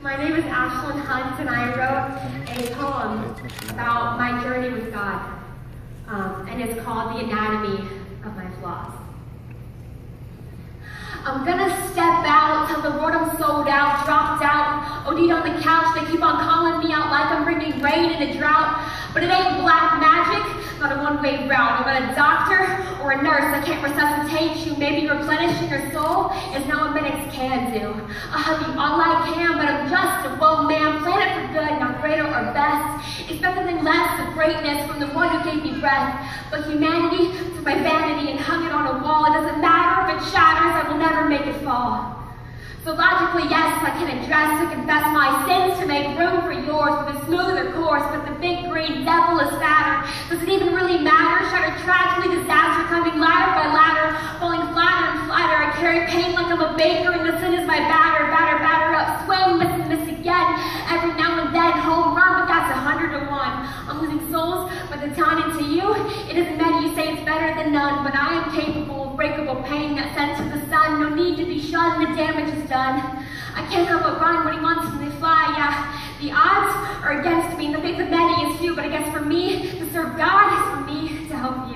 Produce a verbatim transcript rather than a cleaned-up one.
My name is Ashlyn Hunt, and I wrote a poem about my journey with God, um, and it's called The Anatomy of My Flaws. I'm gonna step out, tell the world I'm sold out, dropped out, OD'd on the couch. They keep on calling me out like I'm bringing rain in a drought, but it ain't black magic, not a one-way route. I'm not a doctor or a nurse. I can't resuscitate you. Maybe replenishing your soul is not what medics can do. I'll help you all I can, but I'm just a woe man. Plan it for good, not greater or best. It's nothing less of greatness from the one who gave me breath. But humanity took my vanity and hung it on a wall. It doesn't matter if it shatters, I will never make it fall. So logically, yes, I can address to confess my sins to make room for yours with a smoother course, but the big green devil is fatter. Does it even really matter? Shattered tragically, disaster coming ladder by ladder, falling flatter and flatter. I carry pain like I'm a baker, and the sin is my batter, batter, batter up, swing, miss and miss again. Every now and then, home run, but that's a hundred to one. I'm losing souls by the time into you. It isn't many, you say it's better than none, but I am capable of breakable pain that sent to the sun. No need to be shunned, the damage is done. I can't help but run when he wants me to fly, yeah. The odds are against me, the faith of many is few, but I guess for me, to serve God is for me to help you.